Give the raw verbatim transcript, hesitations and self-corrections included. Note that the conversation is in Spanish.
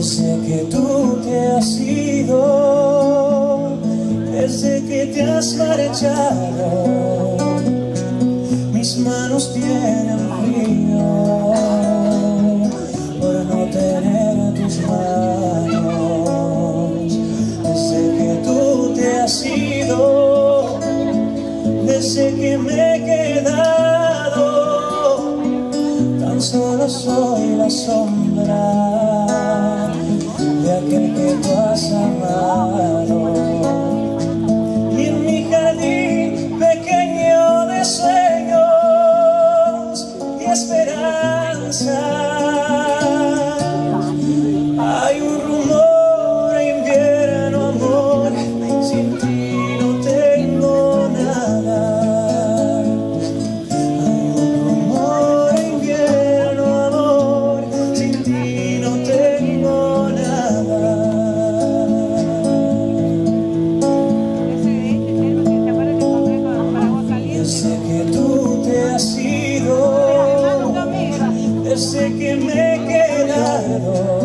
Desde que tú te has ido, desde que te has marchado, mis manos tienen frío por no tener tus manos. Desde que tú te has ido, desde que me he quedado, tan solo soy la sombra de aquel que tú has amado. Y en mi jardín pequeño de sueños y esperanza hay un rumor a invierno, amor, sin ti no tengo nada. Hay un rumor a invierno, amor, sin ti no tengo nada. Desde que tú te has ido, desde que me he quedado,